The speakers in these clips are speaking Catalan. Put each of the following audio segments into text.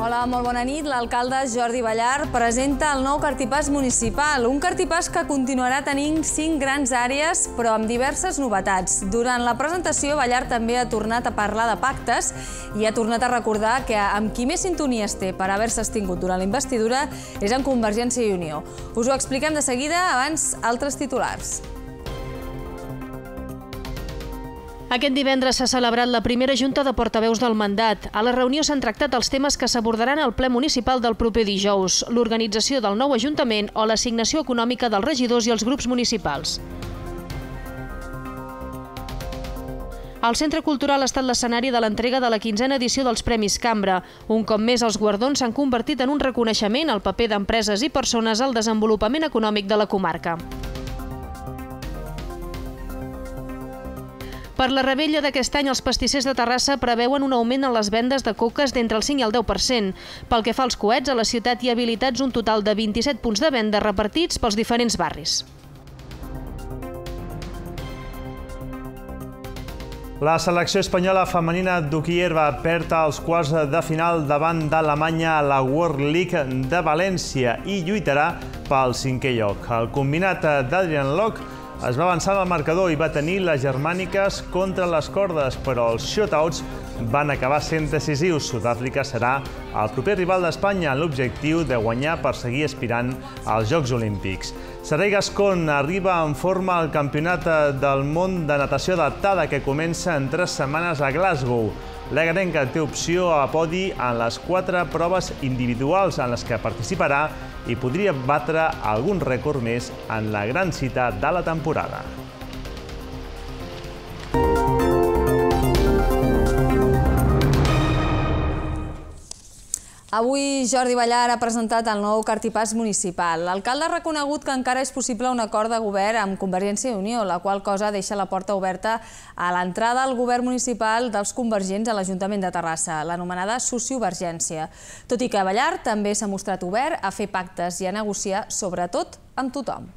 Hola, molt bona nit. L'alcalde Jordi Ballart presenta el nou cartipàs municipal, un cartipàs que continuarà tenint 5 grans àrees, però amb diverses novetats. Durant la presentació, Ballart també ha tornat a parlar de pactes i ha tornat a recordar que amb qui més sintonies té per haver-se abstingut durant la investidura és en Convergència i Unió. Us ho expliquem de seguida, abans altres titulars. Aquest divendres s'ha celebrat la primera junta de portaveus del mandat. A la reunió s'han tractat els temes que s'abordaran al ple municipal del proper dijous, l'organització del nou ajuntament o l'assignació econòmica dels regidors i els grups municipals. El Centre Cultural ha estat l'escenari de l'entrega de la 15a edició dels Premis Cambra. Un cop més, els guardons s'han convertit en un reconeixement al paper d'empreses i persones al desenvolupament econòmic de la comarca. Per la rebella d'aquest any, els pastissers de Terrassa preveuen un augment en les vendes de coques d'entre el 5 i el 10%. Pel que fa als coets, a la ciutat hi ha habilitats un total de 27 punts de venda repartits pels diferents barris. La selecció espanyola femenina d'hoquei va perdre els quarts de final davant d'Alemanya a la World League de València i lluitarà pel 5è lloc. El combinat d'Adrian Locke es va avançar en el marcador i va tenir les germàniques contra les cordes, però els shootouts van acabar sent decisius. Sud-àfrica serà el proper rival d'Espanya en l'objectiu de guanyar per seguir aspirant als Jocs Olímpics. Saray Gascon arriba en forma al Campionat del món de natació adaptada que comença en 3 setmanes a Glasgow. L'egarenca té opció a podi en les 4 proves individuals en les que participarà i podria batre algun rècord més en la gran cita de la temporada. Avui Jordi Ballart ha presentat el nou cartipàs municipal. L'alcalde ha reconegut que encara és possible un acord de govern amb Convergència i Unió, la qual cosa deixa la porta oberta a l'entrada al govern municipal dels convergents a l'Ajuntament de Terrassa, l'anomenada sociovergència. Tot i que Ballart també s'ha mostrat obert a fer pactes i a negociar, sobretot amb tothom.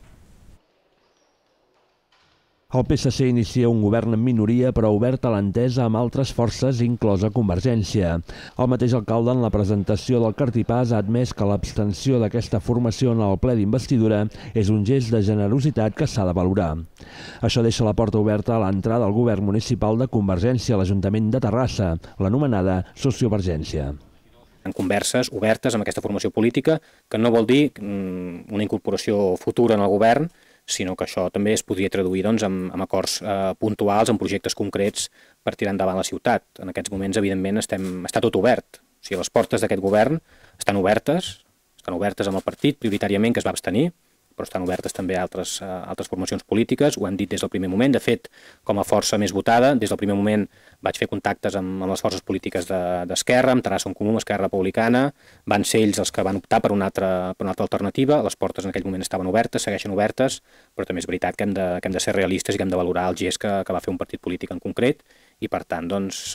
El PSC inicia un govern en minoria però obert a l'entesa amb altres forces, inclosa Convergència. El mateix alcalde en la presentació del cartipàs ha admès que l'abstenció d'aquesta formació en el ple d'investidura és un gest de generositat que s'ha de valorar. Això deixa la porta oberta a l'entrada al govern municipal de Convergència a l'Ajuntament de Terrassa, l'anomenada sociovergència. En converses obertes amb aquesta formació política, que no vol dir una incorporació futura en el govern, sinó que això també es podria traduir en acords puntuals, en projectes concrets per tirar endavant la ciutat. En aquests moments, evidentment, està tot obert. O sigui, les portes d'aquest govern estan obertes amb el partit, prioritàriament, que es va abstenir, però estan obertes també a altres formacions polítiques, ho hem dit des del primer moment. De fet, com a força més votada, des del primer moment vaig fer contactes amb les forces polítiques d'Esquerra, amb Terrassa en Comú, amb Esquerra Republicana, van ser ells els que van optar per una altra alternativa, les portes en aquell moment estaven obertes, segueixen obertes, però també és veritat que hem de ser realistes i que hem de valorar el gest que va fer un partit polític en concret i, per tant, doncs,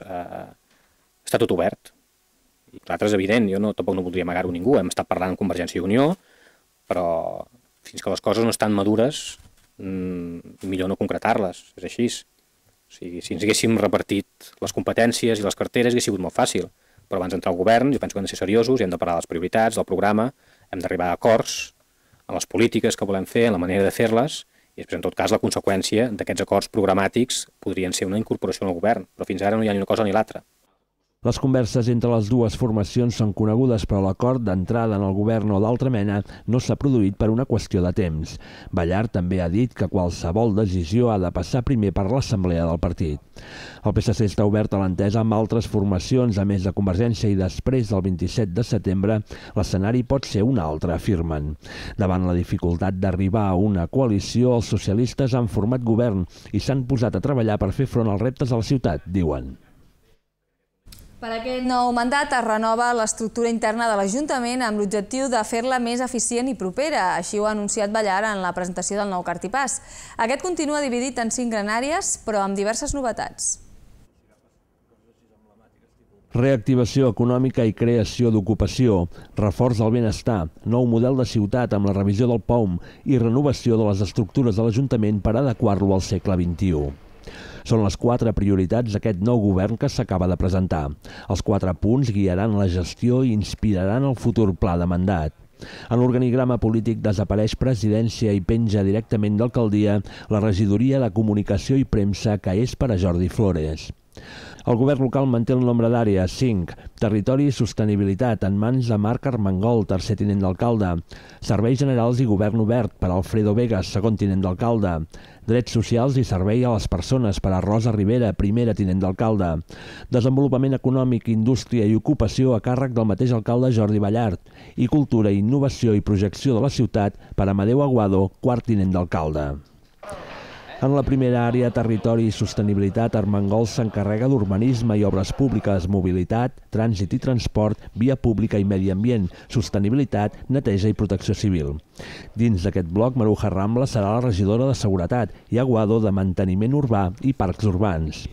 està tot obert. I l'altre és evident, jo tampoc no voldria amagar-ho a ningú, hem estat parlant amb Convergència i Unió, però fins que les coses no estan madures, millor no concretar-les, és així. O sigui, si ens haguéssim repartit les competències i les carteres hauria sigut molt fàcil, però abans d'entrar al govern jo penso que hem de ser seriosos i hem de parlar de les prioritats, del programa, hem d'arribar a acords en les polítiques que volem fer, en la manera de fer-les, i després, en tot cas, la conseqüència d'aquests acords programàtics podrien ser una incorporació al govern, però fins ara no hi ha ni una cosa ni l'altra. Les converses entre les dues formacions són conegudes, però l'acord d'entrada en el govern o d'altra mena no s'ha produït per una qüestió de temps. Ballart també ha dit que qualsevol decisió ha de passar primer per l'assemblea del partit. El PSC està obert a l'entesa amb altres formacions, a més de Convergència, i després del 27 de setembre l'escenari pot ser un altre, afirmen. Davant la dificultat d'arribar a una coalició, els socialistes han format govern i s'han posat a treballar per fer front als reptes de la ciutat, diuen. Per aquest nou mandat es renova l'estructura interna de l'Ajuntament amb l'objectiu de fer-la més eficient i propera. Així ho ha anunciat Ballart en la presentació del nou cartipàs. Aquest continua dividit en 5 grans àrees, però amb diverses novetats. Reactivació econòmica i creació d'ocupació, reforç del benestar, nou model de ciutat amb la revisió del POUM i renovació de les estructures de l'Ajuntament per adequar-lo al segle XXI. Són les 4 prioritats d'aquest nou govern que s'acaba de presentar. Els 4 punts guiaran la gestió i inspiraran el futur pla de mandat. En l'organigrama polític desapareix presidència i penja directament d'alcaldia la regidoria de comunicació i premsa que és per a Jordi Flores. El govern local manté el nombre d'àrees, 5. Territori i sostenibilitat, en mans de Marc Armengol, tercer tinent d'alcalde. Serveis generals i govern obert, per a Alfredo Vegas, segon tinent d'alcalde. Drets socials i servei a les persones, per a Rosa Rivera, primera tinent d'alcalde. Desenvolupament econòmic, indústria i ocupació a càrrec del mateix alcalde Jordi Ballart. I cultura, innovació i projecció de la ciutat, per a Amadeu Aguado, quart tinent d'alcalde. En la primera àrea, territori i sostenibilitat, Armengol s'encarrega d'urbanisme i obres públiques, mobilitat, trànsit i transport, via pública i medi ambient, sostenibilitat, neteja i protecció civil. Dins d'aquest bloc, Maruja Rambla serà la regidora de seguretat i Aguado de manteniment urbà i parcs urbans.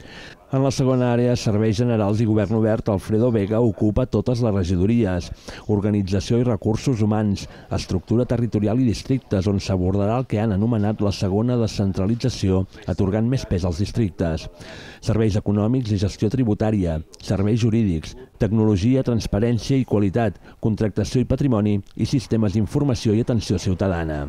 En la segona àrea, serveis generals i govern obert, Alfredo Vega ocupa totes les regidories, organització i recursos humans, estructura territorial i districtes, on s'abordarà el que han anomenat la segona descentralització, atorgant més pes als districtes. Serveis econòmics i gestió tributària, serveis jurídics, tecnologia, transparència i qualitat, contractació i patrimoni i sistemes d'informació i atenció ciutadana.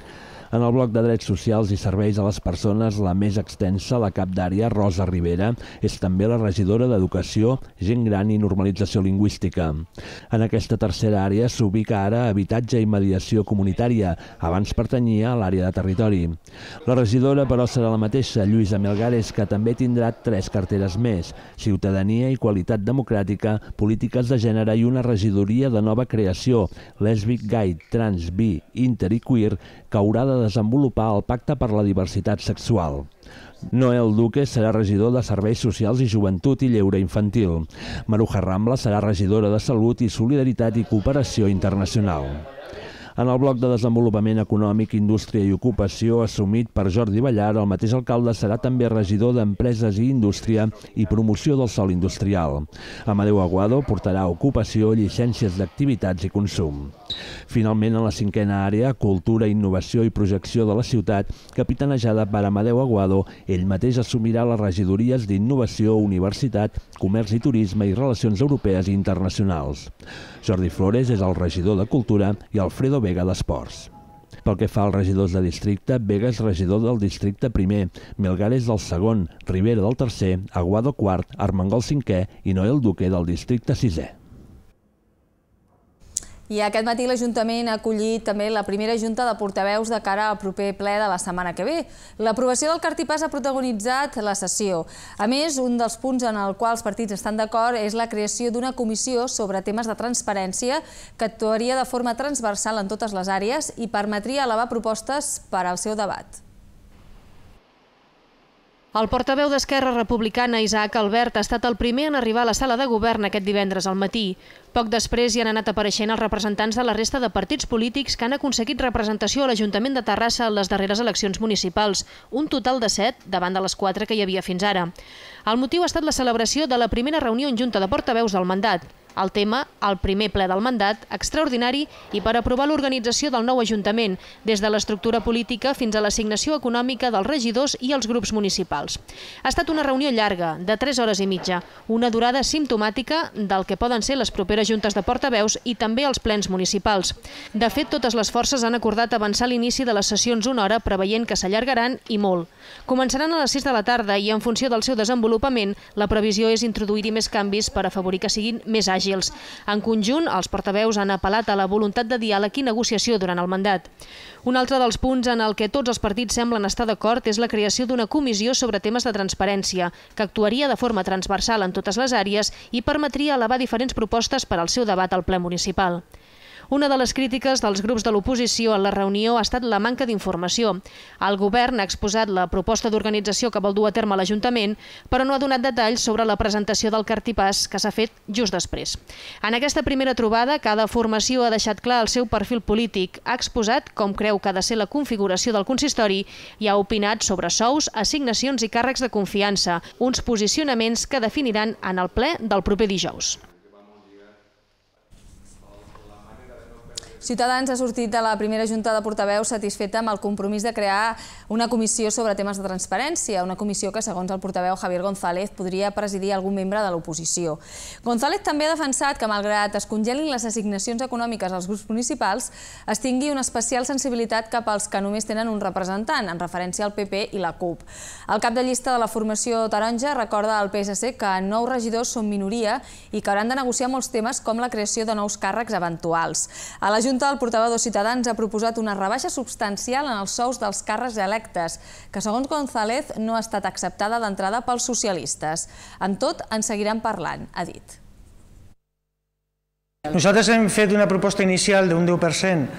En el bloc de drets socials i serveis a les persones, la més extensa, la cap d'àrea, Rosa Rivera, és també la regidora d'Educació, Gent Gran i Normalització Lingüística. En aquesta tercera àrea s'ubica ara Habitatge i Mediació Comunitària, abans pertanyia a l'àrea de Territori. La regidora, però, serà la mateixa, Lluïsa Melgares, que també tindrà 3 carteres més, Ciutadania i Qualitat Democràtica, Polítiques de Gènere i una regidoria de nova creació, Lèsbic, Gai, Trans, Bi, Inter i Queer, que haurà de desenvolupar el Pacte per la Diversitat Sexual. Noel Duque serà regidor de Serveis Socials i Joventut i Lleure Infantil. Maruja Rambla serà regidora de Salut i Solidaritat i Cooperació Internacional. En el bloc de desenvolupament econòmic, indústria i ocupació assumit per Jordi Ballart, el mateix alcalde serà també regidor d'Empreses i Indústria i Promoció del Sòl Industrial. Amadeu Aguado portarà ocupació, llicències d'activitats i consum. Finalment, en la cinquena àrea, cultura, innovació i projecció de la ciutat, capitanejada per Amadeu Aguado, ell mateix assumirà les regidories d'Innovació, Universitat, Comerç i Turisme i Relacions Europees i Internacionals. Jordi Flores és el regidor de Cultura i Alfredo Vega d'Esports. Pel que fa als regidors de districte, Vega és regidor del districte primer, Melgares del segon, Rivera del tercer, Aguado quart, Armengol cinquè i Noel Duque del districte sisè. I aquest matí l'Ajuntament ha acollit també la primera junta de portaveus de cara al proper ple de la setmana que ve. L'aprovació del cartipàs ha protagonitzat la sessió. A més, un dels punts en el qual els partits estan d'acord és la creació d'una comissió sobre temes de transparència que actuaria de forma transversal en totes les àrees i permetria elevar propostes per al seu debat. El portaveu d'Esquerra Republicana, Isaac Albert, ha estat el primer en arribar a la sala de govern aquest divendres al matí. Poc després hi han anat apareixent els representants de la resta de partits polítics que han aconseguit representació a l'Ajuntament de Terrassa en les darreres eleccions municipals, un total de 7 davant de les 4 que hi havia fins ara. El motiu ha estat la celebració de la primera reunió en Junta de Portaveus del mandat. El tema, el primer ple del mandat, extraordinari i per aprovar l'organització del nou Ajuntament, des de l'estructura política fins a l'assignació econòmica dels regidors i els grups municipals. Ha estat una reunió llarga, de 3 hores i mitja, una durada simptomàtica del que poden ser les properes juntes de portaveus i també els plens municipals. De fet, totes les forces han acordat avançar l'inici de les sessions una hora, preveient que s'allargaran i molt. Començaran a les 6 de la tarda i, en funció del seu desenvolupament, la previsió és introduir-hi més canvis per afavorir que siguin més àgils. En conjunt, els portaveus han apel·lat a la voluntat de diàleg i negociació durant el mandat. Un altre dels punts en el que tots els partits semblen estar d'acord és la creació d'una comissió sobre temes de transparència, que actuaria de forma transversal en totes les àrees i permetria elevar diferents propostes per al seu debat al ple municipal. Una de les crítiques dels grups de l'oposició a la reunió ha estat la manca d'informació. El govern ha exposat la proposta d'organització que vol dur a terme l'Ajuntament, però no ha donat detalls sobre la presentació del cartipàs que s'ha fet just després. En aquesta primera trobada, cada formació ha deixat clar el seu perfil polític, ha exposat com creu que ha de ser la configuració del consistori i ha opinat sobre sous, assignacions i càrrecs de confiança, uns posicionaments que definiran en el ple del proper dijous. Ciutadans ha sortit de la primera junta de portaveus satisfeta amb el compromís de crear una comissió sobre temes de transparència, una comissió que, segons el portaveu Javier González, podria presidir algun membre de l'oposició. González també ha defensat que, malgrat es congelin les assignacions econòmiques als grups municipals, es tingui una especial sensibilitat cap als que només tenen un representant, en referència al PP i la CUP. El cap de llista de la formació taronja recorda al PSC que 9 regidors són minoria i que hauran de negociar molts temes com la creació de nous càrrecs eventuals. A la Junta, el portaveu de Ciutadans ha proposat una rebaixa substancial en els sous dels càrrecs electes, que, segons González, no ha estat acceptada d'entrada pels socialistes. Amb tot, en seguiran parlant, ha dit. Nosaltres hem fet una proposta inicial d'un 10%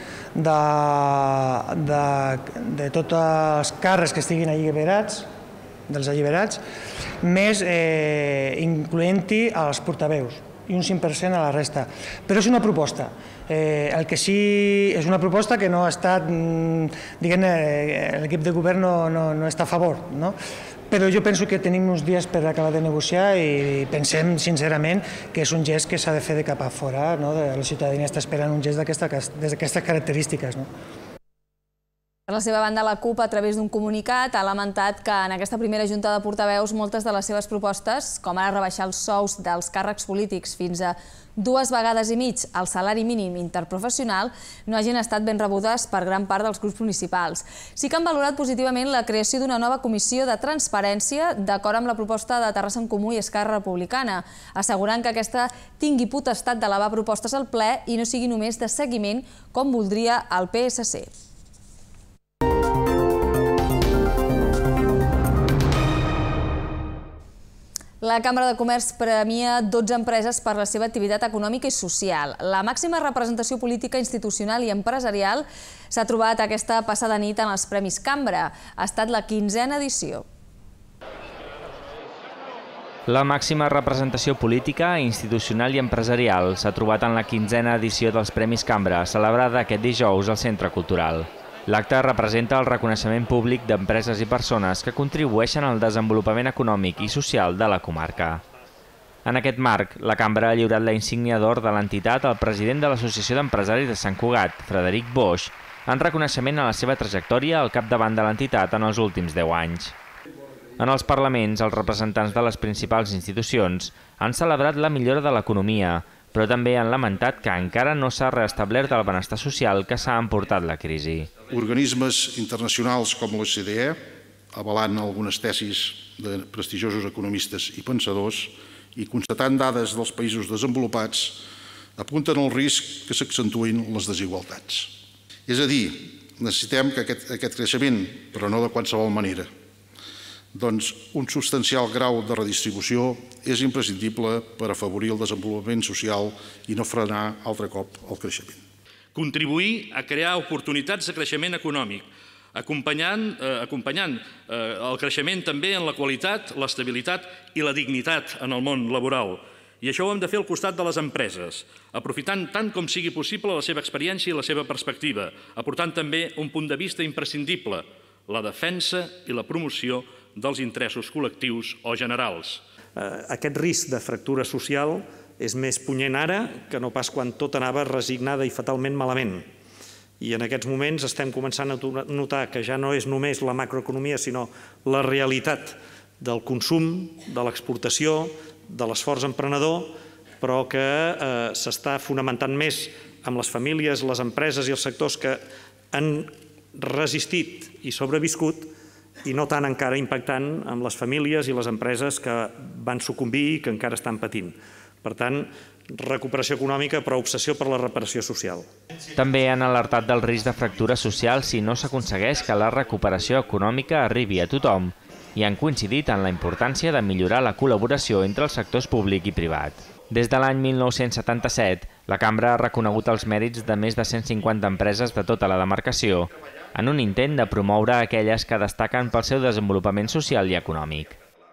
de tots els càrrecs que estiguin alliberats, dels alliberats, més incloent-hi els portaveus i un 5% a la resta. Però és una proposta. El que sí és una proposta que no ha estat, diguem-ne, l'equip de govern no està a favor, no? Però jo penso que tenim uns dies per acabar de negociar i pensem sincerament que és un gest que s'ha de fer de cap a fora, no? La ciutadania està esperant un gest d'aquestes característiques, no? Per la seva banda, la CUP, a través d'un comunicat, ha lamentat que en aquesta primera junta de portaveus moltes de les seves propostes, com ara rebaixar els sous dels càrrecs polítics fins a 2,5 vegades el salari mínim interprofessional, no hagin estat ben rebudes per gran part dels grups municipals. Sí que han valorat positivament la creació d'una nova comissió de transparència d'acord amb la proposta de Terrassa en Comú i Esquerra Republicana, assegurant que aquesta tingui potestat d'elevar propostes al ple i no sigui només de seguiment com voldria el PSC. La Cambra de Comerç premia 12 empreses per la seva activitat econòmica i social. La màxima representació política, institucional i empresarial s'ha trobat aquesta passada nit en els Premis Cambra. Ha estat la 15a edició. La màxima representació política, institucional i empresarial s'ha trobat en la 15a edició dels Premis Cambra, celebrada aquest dijous al Centre Cultural. L'acte representa el reconeixement públic d'empreses i persones que contribueixen al desenvolupament econòmic i social de la comarca. En aquest marc, la Cambra ha lliurat la insígnia d'or de l'entitat al president de l'Associació d'Empresaris de Sant Cugat, Frederic Boix, en reconeixement a la seva trajectòria al capdavant de l'entitat en els últims 10 anys. En els parlaments, els representants de les principals institucions han celebrat la millora de l'economia, però també han lamentat que encara no s'ha reestablert el benestar social que s'ha emportat la crisi. Organismes internacionals com l'OCDE, avalant algunes tesis de prestigiosos economistes i pensadors i constatant dades dels països desenvolupats, apunten al risc que s'accentuïn les desigualtats. És a dir, necessitem que aquest creixement, però no de qualsevol manera, doncs un substancial grau de redistribució és imprescindible per afavorir el desenvolupament social i no frenar altre cop el creixement. Contribuir a crear oportunitats de creixement econòmic, acompanyant el creixement també en la qualitat, l'estabilitat i la dignitat en el món laboral. I això ho hem de fer al costat de les empreses, aprofitant tant com sigui possible la seva experiència i la seva perspectiva, aportant també un punt de vista imprescindible, la defensa i la promoció dels interessos col·lectius o generals. Aquest risc de fractura social és més punyent ara que no pas quan tot anava resignada i fatalment malament. I en aquests moments estem començant a notar que ja no és només la macroeconomia, sinó la realitat del consum, de l'exportació, de l'esforç emprenedor, però que s'està fonamentant més amb les famílies, les empreses i els sectors que han resistit i sobreviscut i no tant encara impactant amb les famílies i les empreses que van sucumbir i que encara estan patint. Per tant, recuperació econòmica però obsessió per la reparació social. També han alertat del risc de fractura social si no s'aconsegueix que la recuperació econòmica arribi a tothom i han coincidit en la importància de millorar la col·laboració entre els sectors públic i privat. Des de l'any 1977, la Cambra ha reconegut els mèrits de més de 150 empreses de tota la demarcació en un intent de promoure aquelles que destaquen pel seu desenvolupament social i econòmic.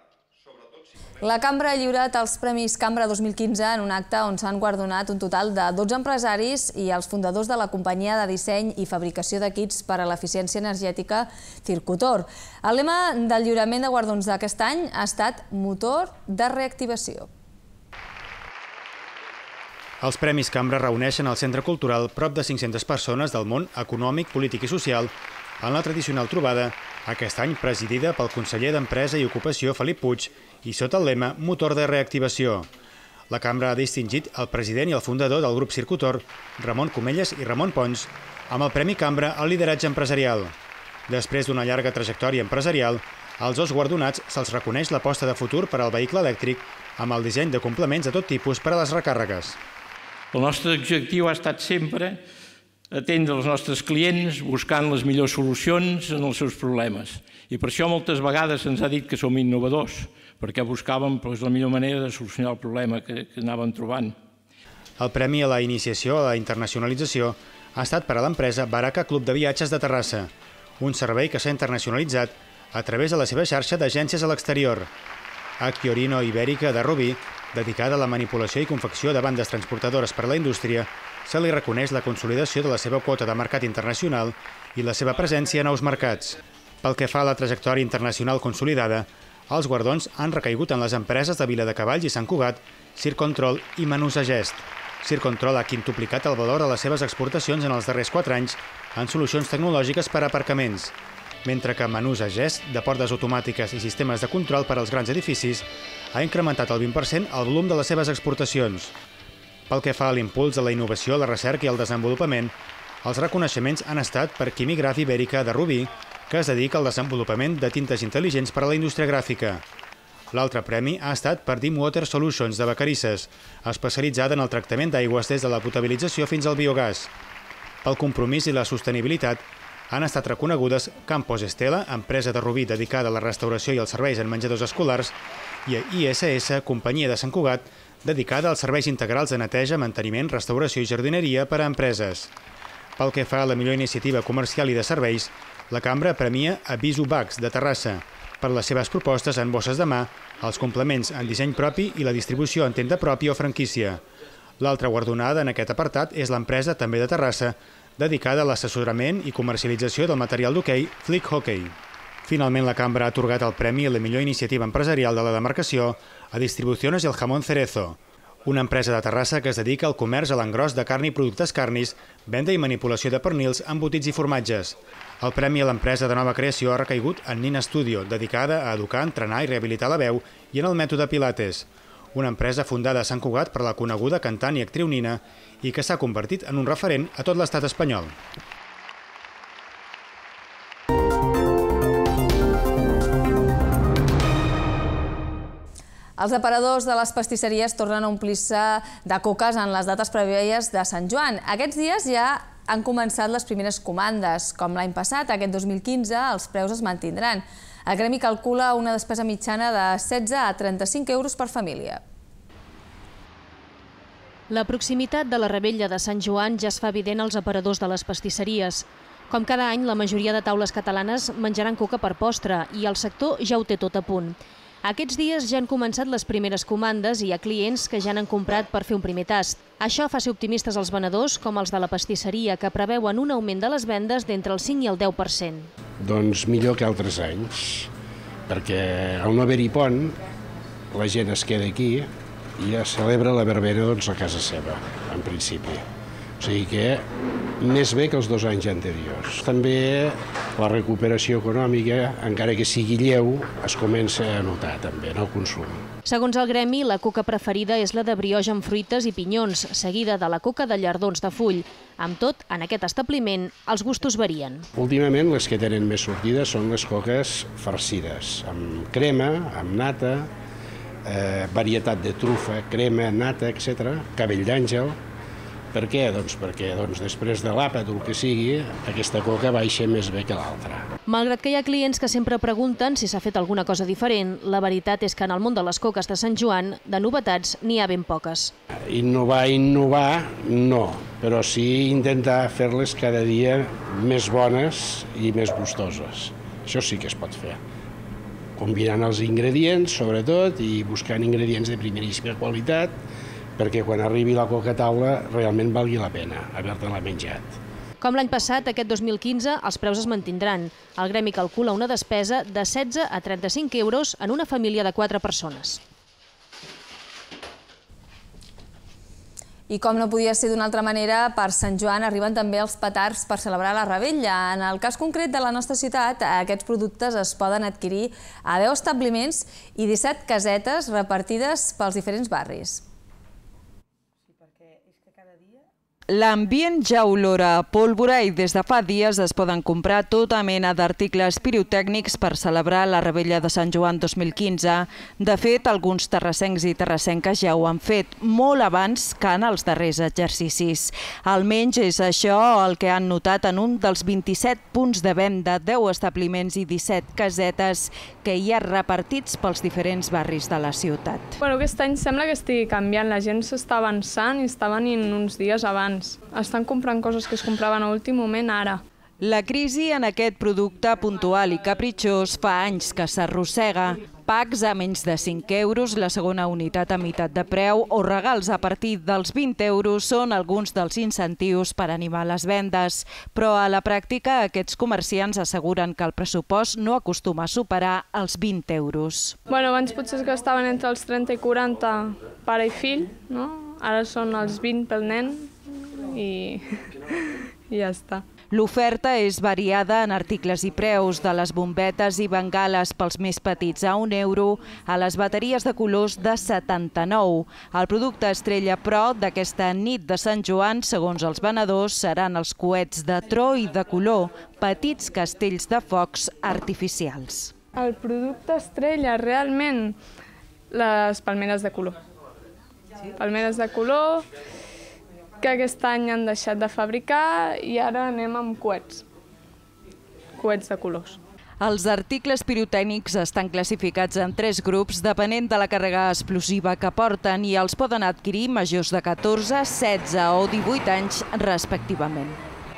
La Cambra ha lliurat els Premis Cambra 2015 en un acte on s'han guardonat un total de 12 empresaris i els fundadors de la companyia de disseny i fabricació d'equips per a l'eficiència energètica Circutor. El lema del lliurament de guardons d'aquest any ha estat motor de reactivació. Els Premis Cambra reuneixen al Centre Cultural prop de 500 persones del món econòmic, polític i social en la tradicional trobada, aquest any presidida pel conseller d'Empresa i Ocupació Felip Puig i sota el lema Motor de reactivació. La Cambra ha distingit el president i el fundador del grup Circutor, Ramon Comelles i Ramon Pons, amb el Premi Cambra al lideratge empresarial. Després d'una llarga trajectòria empresarial, als dos guardonats se'ls reconeix l'aposta de futur per al vehicle elèctric amb el disseny de complements de tot tipus per a les recàrregues. El nostre objectiu ha estat sempre atendre els nostres clients buscant les millors solucions en els seus problemes. I per això moltes vegades se'ns ha dit que som innovadors, perquè buscàvem la millor manera de solucionar el problema que anàvem trobant. El Premi a la Iniciació a la Internacionalització ha estat per a l'empresa Baraka Club de Viatges de Terrassa, un servei que s'ha internacionalitzat a través de la seva xarxa d'agències a l'exterior. Acchiorino Ibèrica de Rubí, dedicada a la manipulació i confecció de bandes transportadores per a la indústria, se li reconeix la consolidació de la seva quota de mercat internacional i la seva presència a nous mercats. Pel que fa a la trajectòria internacional consolidada, els guardons han recaigut en les empreses de Viladecavalls i Sant Cugat, Circontrol i Manús Agest. Circontrol ha quintuplicat el valor de les seves exportacions en els darrers 4 anys en solucions tecnològiques per a aparcaments, mentre que Manús Agest, de portes automàtiques i sistemes de control per als grans edificis, ha incrementat el 20% el volum de les seves exportacions. Pel que fa a l'impuls de la innovació, la recerca i el desenvolupament, els reconeixements han estat per Quimigraf Ibèrica de Rubí, que es dedica al desenvolupament de tintes intel·ligents per a la indústria gràfica. L'altre premi ha estat per Dim Water Solutions de Vacarisses, especialitzada en el tractament d'aigües des de la potabilització fins al biogàs. Pel compromís i la sostenibilitat, han estat reconegudes Campos Estela, empresa de Rubí dedicada a la restauració i als serveis en menjadors escolars, i ISS, companyia de Sant Cugat, dedicada als serveis integrals de neteja, manteniment, restauració i jardineria per a empreses. Pel que fa a la millor iniciativa comercial i de serveis, la Cambra premia a Bisu Bags de Terrassa per les seves propostes en bosses de mà, els complements en disseny propi i la distribució en tenda pròpia o franquícia. L'altra guardonada en aquest apartat és l'empresa, també de Terrassa, dedicada a l'assessorament i comercialització del material d'hoquei Flick Hockey. Finalment, la Cambra ha atorgat el premi a la millor iniciativa empresarial de la demarcació a Distribuciones i el Jamón Cerezo, una empresa de Terrassa que es dedica al comerç a l'engròs de carn i productes carnis, venda i manipulació de pernils, embotits i formatges. El premi a l'empresa de nova creació ha recaigut en Nina Studio, dedicada a educar, entrenar i rehabilitar la veu, i en el mètode Pilates, una empresa fundada a Sant Cugat per la coneguda cantant i actriu Nina i que s'ha convertit en un referent a tot l'estat espanyol. Els aparadors de les pastisseries tornen a omplir-se de coques en les dates prèvies de Sant Joan. Aquests dies ja han començat les primeres comandes. Com l'any passat, aquest 2015, els preus es mantindran. El gremi calcula una despesa mitjana de 16 a 35 euros per família. La proximitat de la revetlla de Sant Joan ja es fa evident als aparadors de les pastisseries. Com cada any, la majoria de taules catalanes menjaran coca per postre i el sector ja ho té tot a punt. Aquests dies ja han començat les primeres comandes i hi ha clients que ja n'han comprat per fer un primer tast. Això fa ser optimistes els venedors, com els de la pastisseria, que preveuen un augment de les vendes d'entre el 5 i el 10%. Doncs millor que altres anys, perquè al no haver-hi pont, la gent es queda aquí i ja celebra la verbena a casa seva, en principi. O sigui que més bé que els 2 anys anteriors. També la recuperació econòmica, encara que sigui lleu, es comença a notar també en el consum. Segons el gremi, la coca preferida és la de brioix amb fruites i pinyons, seguida de la coca de llardons de full. Amb tot, en aquest establiment, els gustos varien. Últimament, les que tenen més sortida són les coques farcides, amb crema, amb nata, varietat de trufa, crema, nata, etc., cabell d'àngel. Per què? Doncs perquè després de l'àpat o el que sigui, aquesta coca baixa més bé que l'altra. Malgrat que hi ha clients que sempre pregunten si s'ha fet alguna cosa diferent, la veritat és que en el món de les coques de Sant Joan, de novetats, n'hi ha ben poques. Innovar, no, però sí intentar fer-les cada dia més bones i més gustoses. Això sí que es pot fer. Combinant els ingredients, sobretot, i buscant ingredients de primeríssima qualitat, perquè quan arribi la coca a taula realment valgui la pena haver-te-la menjat. Com l'any passat, aquest 2015, els preus es mantindran. El gremi calcula una despesa de 16 a 35 euros en una família de 4 persones. I com no podia ser d'una altra manera, per Sant Joan arriben també els petards per celebrar la revetlla. En el cas concret de la nostra ciutat, aquests productes es poden adquirir a 10 establiments i 17 casetes repartides pels diferents barris. L'ambient ja olora a pólvora i des de fa dies es poden comprar tota mena d'articles pirotècnics per celebrar la revetlla de Sant Joan 2015. De fet, alguns terrassencs i terrassenques ja ho han fet, molt abans que en els darrers exercicis. Almenys és això el que han notat en un dels 27 punts de venda, 10 establiments i 17 casetes que hi ha repartits pels diferents barris de la ciutat. Aquest any sembla que estigui canviant, la gent s'està avançant i està venint uns dies abans. Estan comprant coses que es compraven a últim moment ara. La crisi en aquest producte puntual i capritxós fa anys que s'arrossega. Packs a menys de 5 euros, la segona unitat a meitat de preu o regals a partir dels 20 euros són alguns dels incentius per animar les vendes. Però a la pràctica aquests comerciants asseguren que el pressupost no acostuma a superar els 20 euros. Abans potser es gastaven entre els 30 i 40 pare i fill, no? Ara són els 20 pel nen i ja està. L'oferta és variada en articles i preus, de les bombetes i bengales pels més petits a 1 euro a les bateries de colors de 79. El producte estrella, però, d'aquesta nit de Sant Joan, segons els venedors, seran els coets de tro i de color, petits castells de focs artificials. El producte estrella, realment, les palmeres de color. Palmeres de color que aquest any han deixat de fabricar i ara anem amb coets de colors. Els articles pirotècnics estan classificats en 3 grups depenent de la càrrega explosiva que porten i els poden adquirir majors de 14, 16 o 18 anys respectivament.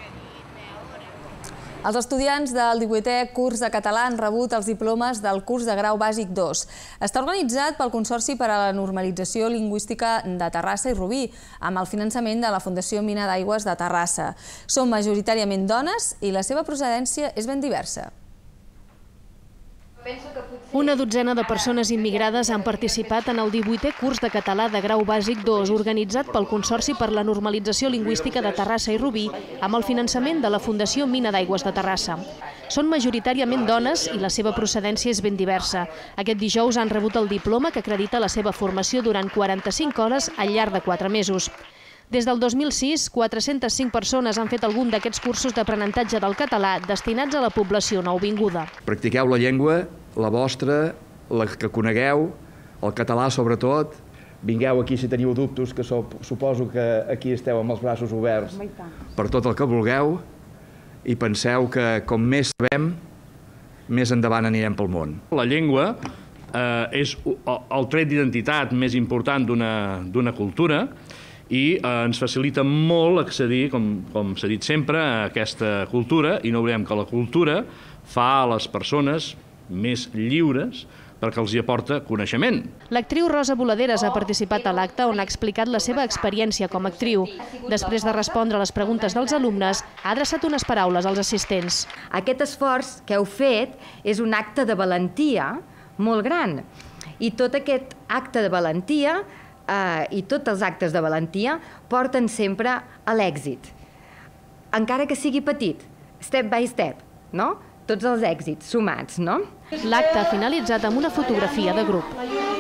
Els estudiants del 18è curs de català han rebut els diplomes del curs de grau bàsic 2. Està organitzat pel Consorci per a la Normalització Lingüística de Terrassa i Rubí, amb el finançament de la Fundació Mina d'Aigües de Terrassa. Són majoritàriament dones i la seva procedència és ben diversa. Una dotzena de persones immigrades han participat en el 18è curs de català de grau bàsic 2, organitzat pel Consorci per la Normalització Lingüística de Terrassa i Rubí, amb el finançament de la Fundació Mina d'Aigües de Terrassa. Són majoritàriament dones i la seva procedència és ben diversa. Aquest dijous han rebut el diploma que acredita la seva formació durant 45 hores al llarg de 4 mesos. Des del 2006, 405 persones han fet algun d'aquests cursos d'aprenentatge del català destinats a la població nouvinguda. Practiqueu la llengua, la vostra, la que conegueu, el català sobretot. Vingueu aquí si teniu dubtes, que suposo que aquí esteu amb els braços oberts per tot el que vulgueu, i penseu que com més sabem, més endavant anirem pel món. La llengua és el tret d'identitat més important d'una cultura, i ens facilita molt accedir, com s'ha dit sempre, a aquesta cultura, i no oblidem que la cultura fa a les persones més lliures perquè els hi aporta coneixement. L'actriu Rosa Boladeres ha participat a l'acte on ha explicat la seva experiència com a actriu. Després de respondre a les preguntes dels alumnes, ha adreçat unes paraules als assistents. Aquest esforç que heu fet és un acte de valentia molt gran, i tot aquest acte de valentia i tots els actes de valentia porten sempre a l'èxit. Encara que sigui petit, step by step, no? Tots els èxits sumats, no? L'acte ha finalitzat amb una fotografia de grup.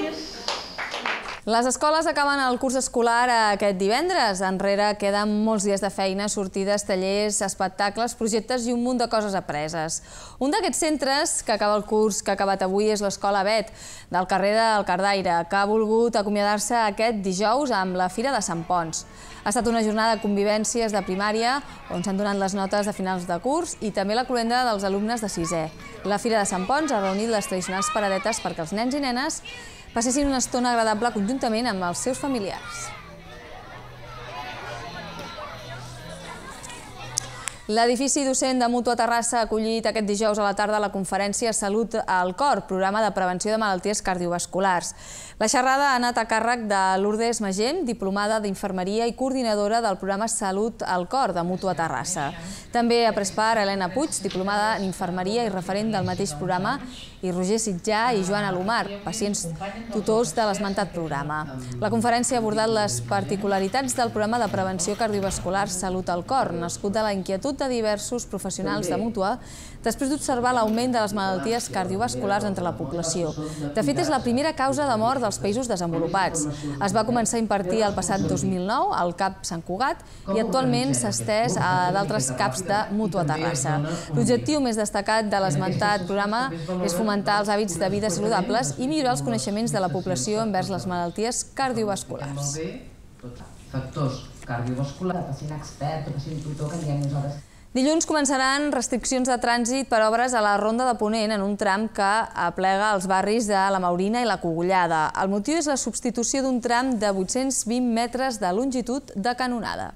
Les escoles acaben el curs escolar aquest divendres. Enrere queden molts dies de feina, sortides, tallers, espectacles, projectes i un munt de coses apreses. Un d'aquests centres que acaba el curs que ha acabat avui és l'Escola Bet, del carrer del Cardaire, que ha volgut acomiadar-se aquest dijous amb la Fira de Sant Ponç. Ha estat una jornada de convivències de primària on s'han donat les notes de finals de curs i també la cloenda dels alumnes de 6è. La Fira de Sant Ponç ha reunit les tradicionals paradetes perquè els nens i nenes passessin una estona agradable conjuntament amb els seus familiars. L'edifici docent de Mútua Terrassa ha acollit aquest dijous a la tarda la conferència Salut al Cor, programa de prevenció de malalties cardiovasculars. La xerrada ha anat a càrrec de Lourdes Magent, diplomada d'Infermeria i coordinadora del programa Salut al Cor de Mútua Terrassa. També ha pres part Helena Puig, diplomada en Infermeria i referent del mateix programa, i Roger Sitjà i Joan Alomar, pacients tutors de l'esmentat programa. La conferència ha abordat les particularitats del programa de prevenció cardiovascular Salut al Cor, nascut de la inquietud de diversos professionals de Mútua després d'observar l'augment de les malalties cardiovasculars entre la població. De fet, és la primera causa de mort dels països desenvolupats. Es va començar a impartir el passat 2009 al CAP Sant Cugat i actualment s'ha estès a d'altres CAPs de Mútua Terrassa. L'objectiu més destacat de l'esmentat programa és fomentar els hàbits de vida saludables i millorar els coneixements de la població envers les malalties cardiovasculars. Factors cardiovasculars, pacient expert o pacient tutor que diem nosaltres. Dilluns començaran restriccions de trànsit per obres a la Ronda de Ponent en un tram que aplega els barris de la Maurina i la Cogullada. El motiu és la substitució d'un tram de 820 metres de longitud de canonada.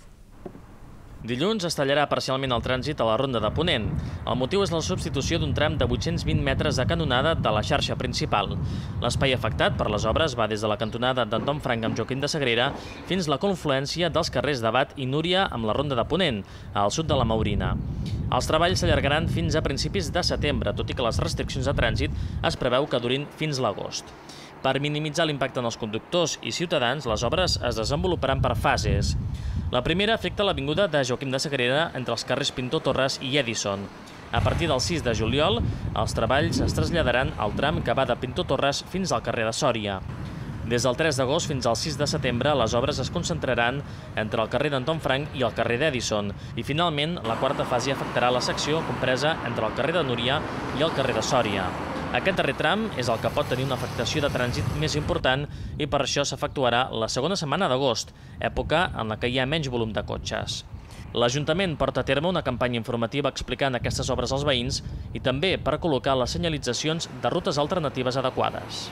Dilluns es tallarà parcialment el trànsit a la Ronda de Ponent. El motiu és la substitució d'un tram de 820 metres de canonada de la xarxa principal. L'espai afectat per les obres va des de la cantonada d'Anton Frank amb Joaquim de Sagrera fins la confluència dels carrers d'Abat i Núria amb la Ronda de Ponent, al sud de la Maurina. Els treballs s'allargaran fins a principis de setembre, tot i que les restriccions de trànsit es preveu que durin fins l'agost. Per minimitzar l'impacte en els conductors i ciutadans, les obres es desenvoluparan per fases. La primera afecta l'avinguda de Joaquim de Sagrera entre els carrers Pintor Torres i Edison. A partir del 6 de juliol, els treballs es traslladaran al tram que va de Pintor Torres fins al carrer de Sòria. Des del 3 d'agost fins al 6 de setembre, les obres es concentraran entre el carrer d'Anton Frank i el carrer d'Edison. I finalment, la quarta fase afectarà la secció compresa entre el carrer de Núria i el carrer de Sòria. Aquest darrer tram és el que pot tenir una afectació de trànsit més important i per això s'efectuarà la segona setmana d'agost, època en la que hi ha menys volum de cotxes. L'Ajuntament porta a terme una campanya informativa explicant aquestes obres als veïns i també per col·locar les senyalitzacions de rutes alternatives adequades.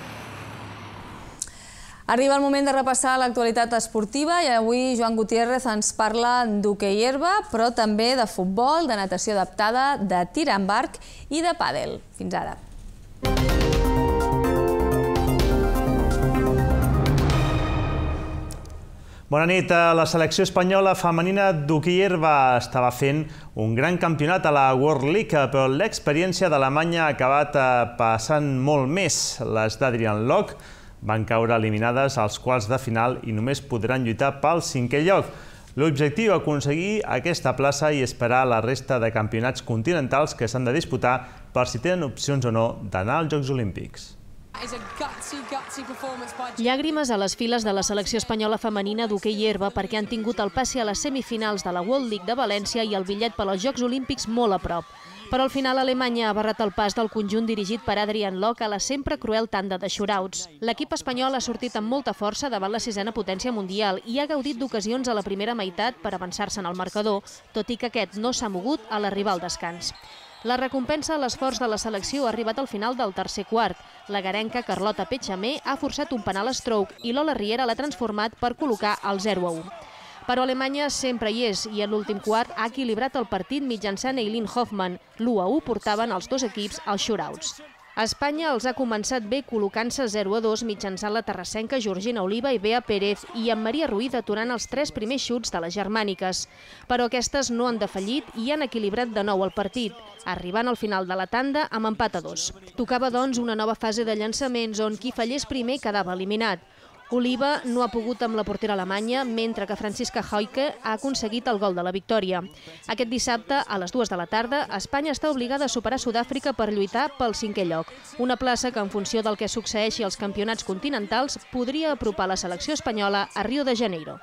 Arriba el moment de repassar l'actualitat esportiva i avui Joan Gutiérrez ens parla d'hoquei herba, però també de futbol, de natació adaptada, de tir amb arc i de pàdel. Fins ara. Bona nit. La selecció espanyola femenina d'hoquei herba estava fent un gran campionat a la World League, però l'experiència d'Alemanya ha acabat passant molt més. Les d'Adrian Locke van caure eliminades als quarts de final i només podran lluitar pel 5è lloc. L'objectiu és aconseguir aquesta plaça i esperar la resta de campionats continentals que s'han de disputar per si tenen opcions o no d'anar als Jocs Olímpics. Llàgrimes a les files de la selecció espanyola femenina d'hoquei herba perquè han tingut el passi a les semifinals de la World League de València i el bitllet per als Jocs Olímpics molt a prop. Però al final Alemanya ha barrat el pas del conjunt dirigit per Adrian Locke a la sempre cruel tanda de shootouts. L'equip espanyol ha sortit amb molta força davant la sisena potència mundial i ha gaudit d'ocasions a la primera meitat per avançar-se en el marcador, tot i que aquest no s'ha mogut a l'arribar al descans. La recompensa a l'esforç de la selecció ha arribat al final del tercer quart. La garenca Carlota Petxamé ha forçat un penal a Stroke i Lola Riera l'ha transformat per col·locar el 0-1. Però Alemanya sempre hi és i en l'últim quart ha equilibrat el partit mitjançant Eileen Hoffmann. L'1-1 portaven els dos equips als shootouts. Espanya els ha començat bé col·locant-se 0-2 mitjançant la terrassenca Georgina Oliva i Bea Pérez i amb Maria Ruiz aturant els 3 primers xuts de les germàniques. Però aquestes no han defallit i han equilibrat de nou el partit, arribant al final de la tanda amb empat a 2. Tocava, doncs, una nova fase de llançaments on qui fallés primer quedava eliminat. Oliva no ha pogut amb la portera alemanya, mentre que Franziska Heuke ha aconseguit el gol de la victòria. Aquest dissabte, a les 2 de la tarda, Espanya està obligada a superar Sud-àfrica per lluitar pel 5è lloc. Una plaça que, en funció del que succeeixi als campionats continentals, podria apropar la selecció espanyola a Rio de Janeiro.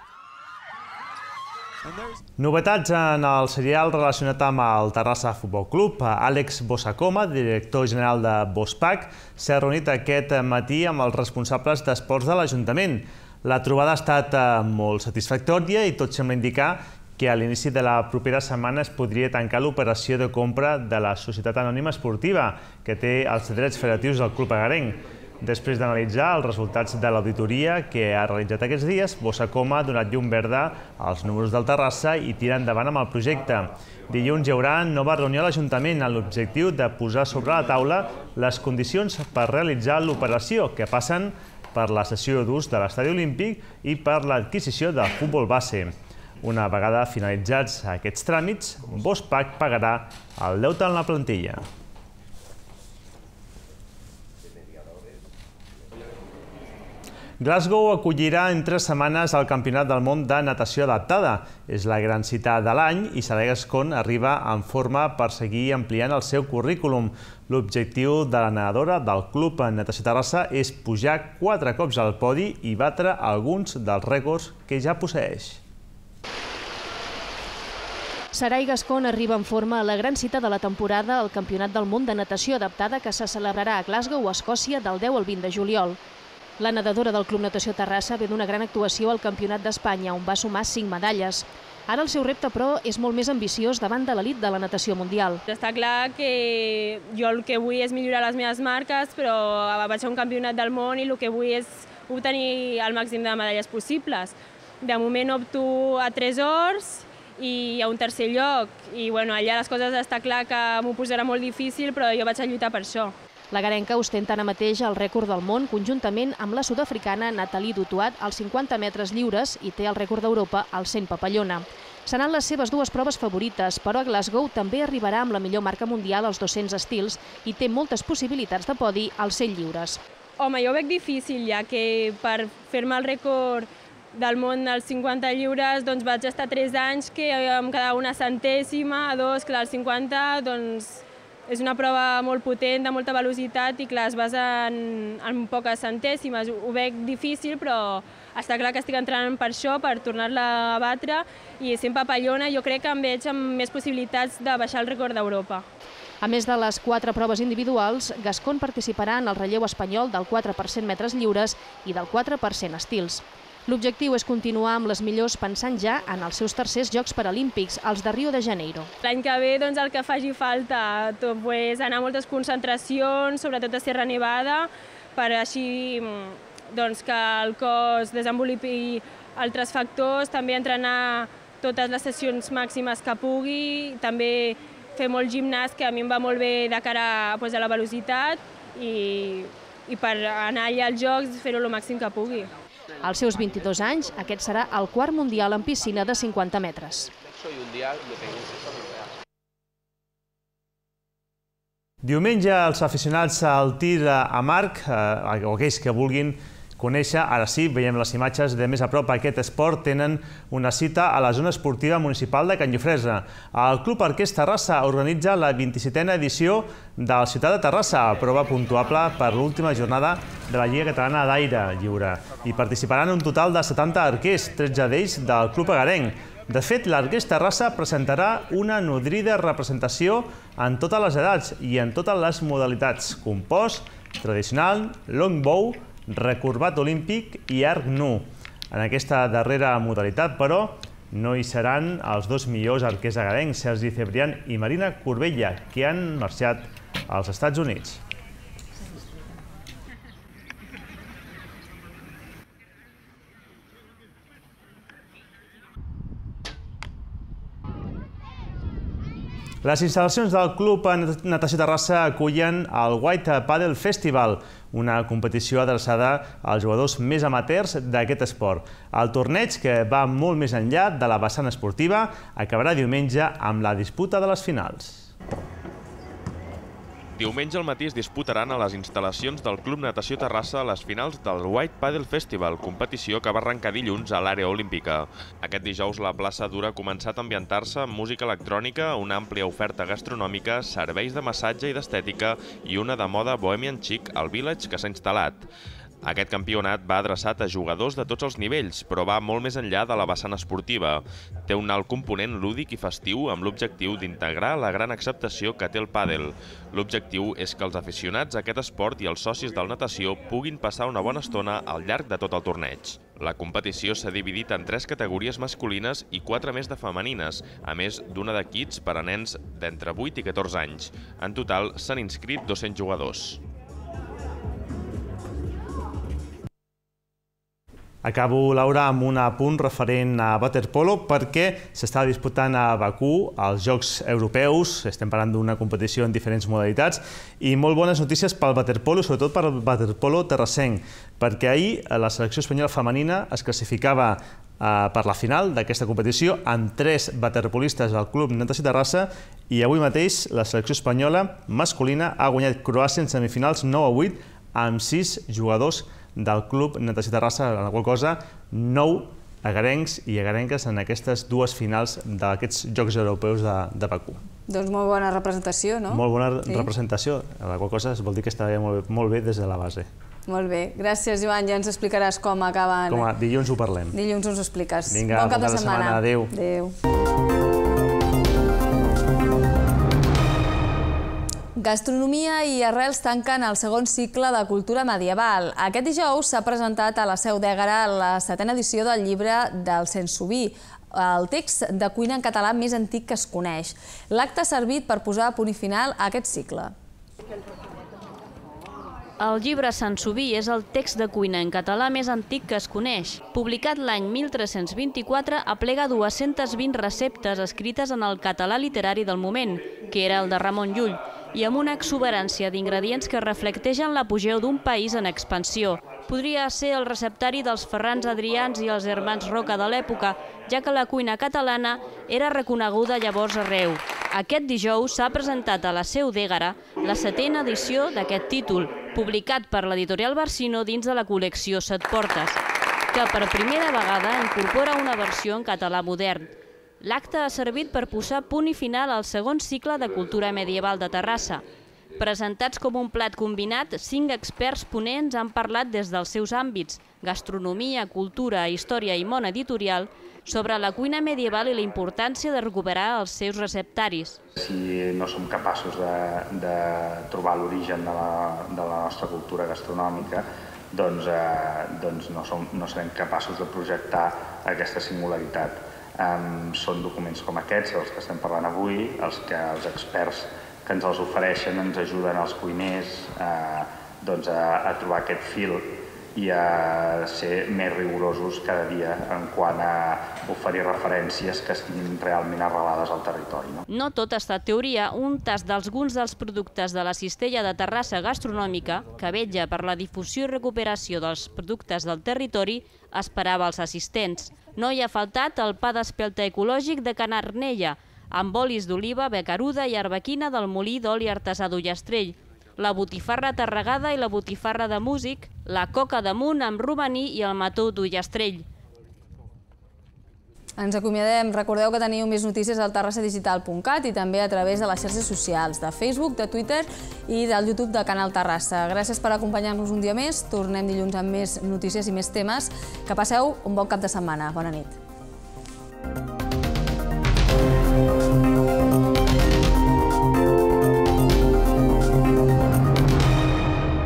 Novetats en el serial relacionat amb el Terrassa Futbol Club. Àlex Bossacoma, director general de Bospac, s'ha reunit aquest matí amb els responsables d'esports de l'Ajuntament. La trobada ha estat molt satisfactòria i tot sembla indicar que a l'inici de la propera setmana es podria tancar l'operació de compra de la Societat Anònima Esportiva, que té els drets federatius del club agarenc. Després d'analitzar els resultats de l'auditoria que ha realitzat aquests dies, Bossacom ha donat llum verda als números del Terrassa i tira endavant amb el projecte. Dilluns hi haurà nova reunió a l'Ajuntament amb l'objectiu de posar sobre la taula les condicions per realitzar l'operació, que passen per la cessió d'ús de l'estadi olímpic i per l'adquisició del futbol base. Una vegada finalitzats aquests tràmits, Bospac pagarà el deute en la plantilla. Glasgow acollirà en 3 setmanes el Campionat del Món de Natació Adaptada. És la gran cita de l'any i Saray Gascon arriba en forma per seguir ampliant el seu currículum. L'objectiu de la nedadora del Club Natació Terrassa és pujar 4 cops al podi i batre alguns dels rècords que ja posseeix. Saray Gascon arriba en forma a la gran cita de la temporada al Campionat del Món de Natació Adaptada que se celebrarà a Glasgow, Escòcia, del 10 al 20 de juliol. La nedadora del Club Natació Terrassa ve d'una gran actuació al Campionat d'Espanya, on va sumar 5 medalles. Ara el seu repte, però, és molt més ambiciós davant de l'elit de la natació mundial. Està clar que jo el que vull és millorar les meves marques, però vaig a un campionat del món i el que vull és obtenir el màxim de medalles possibles. De moment opto a 3 ors i a un tercer lloc. I allà les coses està clar que m'ho posarà molt difícil, però jo vaig a lluitar per això. La garenca ostenta ara mateix el rècord del món conjuntament amb la sud-africana Nathalie Dutoit als 50 metres lliures i té el rècord d'Europa al 100 papallona. Seran les seves 2 proves favorites, però a Glasgow també arribarà amb la millor marca mundial als 200 estils i té moltes possibilitats de podi als 100 lliures. Home, jo ho veig difícil, ja que per fer-me el rècord del món dels 50 lliures doncs vaig estar 3 anys que em quedava una centèsima, 2, clar, el 50 doncs és una prova molt potent, de molta velocitat i clar, es basa en poques centèsimes. Ho veig difícil, però està clar que estic entrenant per això, per tornar-la a batre i sent papallona jo crec que em veig amb més possibilitats de baixar el rècord d'Europa. A més de les 4 proves individuals, Gascon participarà en el relleu espanyol del 4% metres lliures i del 4% estils. L'objectiu és continuar amb les millors pensant ja en els seus tercers Jocs Paralímpics, els de Rio de Janeiro. L'any que ve el que faci falta, anar a moltes concentracions, sobretot a Sierra Nevada, per així que el cos desenvolupi altres factors, també entrenar totes les sessions màximes que pugui, també fer molt gimnàs, que a mi em va molt bé de cara a la velocitat i per anar allà als Jocs fer-ho el màxim que pugui. Als seus 22 anys, aquest serà el 4 mundial en piscina de 50 metres. Diumenge, els aficionats al tir amb arc, o aquells que vulguin conèixer, ara sí, veiem les imatges de més a prop aquest esport, tenen una cita a la zona esportiva municipal de Can Llofresa. El Club Arquers Terrassa organitza la 27a edició del Ciutat de Terrassa, prova puntuable per l'última jornada de la Lliga Catalana d'Aire Lliure. Hi participaran un total de 70 arquers, 13 d'ells del Club Agarenc. De fet, l'Arquers Terrassa presentarà una nodrida representació en totes les edats i en totes les modalitats: compost, tradicional, longbow, recorbat olímpic i arc nu. En aquesta darrera modalitat, però, no hi seran els 2 millors arquers agarencs, Sergi Cebrián i Marina Corbella, que han marxat als Estats Units. Les instal·lacions del Club Natació Terrassa acullen el White Paddle Festival, una competició adreçada als jugadors més amateurs d'aquest esport. El torneig, que va molt més enllà de la vessant esportiva, acabarà diumenge amb la disputa de les finals. Diumenge al matí es disputaran a les instal·lacions del Club Natació Terrassa les finals del White Paddle Festival, competició que va arrencar dilluns a l'àrea olímpica. Aquest dijous la plaça dura ha començat a ambientar-se amb música electrònica, una àmplia oferta gastronòmica, serveis de massatge i d'estètica i una de moda bohemian chic al Village que s'ha instal·lat. Aquest campionat va adreçat a jugadors de tots els nivells, però va molt més enllà de la vessant esportiva. Té un alt component lúdic i festiu amb l'objectiu d'integrar la gran acceptació que té el pàdel. L'objectiu és que els aficionats a aquest esport i els socis del natació puguin passar una bona estona al llarg de tot el torneig. La competició s'ha dividit en 3 categories masculines i 4 més de femenines, a més d'una de kids per a nens d'entre 8 i 14 anys. En total s'han inscrit 200 jugadors. Acabo, Laura, amb un apunt referent a waterpolo perquè s'està disputant a Bakú els Jocs Europeus. Estem parlant d'una competició en diferents modalitats i molt bones notícies pel waterpolo, sobretot pel waterpolo terrassenc, perquè ahir la selecció espanyola femenina es classificava per la final d'aquesta competició amb 3 waterpolistes al Club Natació Terrassa i avui mateix la selecció espanyola masculina ha guanyat Croàcia en semifinals 9-8 amb 6 jugadors del Club Natació Terrassa, en la qual cosa 9 agarencs i agarenques en aquestes 2 finals d'aquests Jocs Europeus de Bakú. Doncs molt bona representació, no? Molt bona representació, en la qual cosa vol dir que està molt bé des de la base. Molt bé. Gràcies, Joan. Ja ens explicaràs com acaben... Dilluns ho parlem. Dilluns ens ho expliques. Vinga, bon cap de setmana. Adéu. Adéu. Gastronomia i arrels tanquen el segon cicle de cultura medieval. Aquest dijous s'ha presentat a la Seu d'Ègara la 7a edició del llibre del Sensoví, el text de cuina en català més antic que es coneix. L'acte ha servit per posar a punt i final a aquest cicle. El llibre Sensoví és el text de cuina en català més antic que es coneix. Publicat l'any 1324, aplega 220 receptes escrites en el català literari del moment, que era el de Ramon Llull, i amb una exuberància d'ingredients que reflecteixen l'apogeu d'un país en expansió. Podria ser el receptari dels Ferrans Adrians i els germans Roca de l'època, ja que la cuina catalana era reconeguda llavors arreu. Aquest dijous s'ha presentat a la Seu d'Ègara la 7a edició d'aquest títol, publicat per l'editorial Barsino dins de la col·lecció Set Portes, que per primera vegada incorpora una versió en català modern. L'acte ha servit per posar punt i final al segon cicle de cultura medieval de Terrassa. Presentats com un plat combinat, 5 experts ponents han parlat des dels seus àmbits, gastronomia, cultura, història i món editorial, sobre la cuina medieval i la importància de recuperar els seus receptaris. Si no som capaços de trobar l'origen de la nostra cultura gastronòmica, doncs no serem capaços de projectar aquesta singularitat. Són documents com aquests, els que estem parlant avui, els que els experts que ens els ofereixen ens ajuden als cuiners a trobar aquest fil i a ser més rigorosos cada dia en quant a oferir referències que estiguin realment arrelades al territori. No tot ha estat teoria. Un tast d'alguns dels productes de la cistella de Terrassa gastronòmica, que vetlla per la difusió i recuperació dels productes del territori, esperava als assistents. No hi ha faltat el pa d'espelta ecològic de Can Arnella, amb olis d'oliva, becaruda i arbequina del molí d'oli artesà d'Ullastrell, la botifarra tarragada i la botifarra de músic, la coca damunt amb romaní i el mató d'Ullastrell. Ens acomiadem. Recordeu que teniu més notícies al terrassadigital.cat i també a través de les xarxes socials, de Facebook, de Twitter i del YouTube de Canal Terrassa. Gràcies per acompanyar-nos un dia més. Tornem dilluns amb més notícies i més temes. Que passeu un bon cap de setmana. Bona nit.